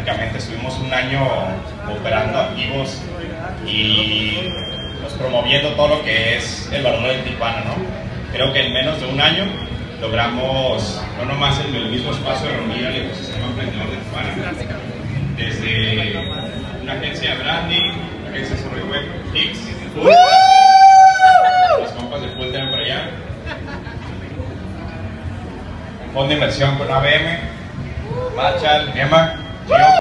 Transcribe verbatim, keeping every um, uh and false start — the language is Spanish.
prácticamente estuvimos un año operando activos y pues, promoviendo todo lo que es el balón de Tijuana, ¿no? Creo que en menos de un año logramos, no nomás en el mismo espacio de reunir al ecosistema emprendedor de Tijuana, desde una agencia de branding, una agencia de desarrollo web, X, los compas de Full Time por allá, un fondo de inversión con A B M, Marshall, Emma, yo.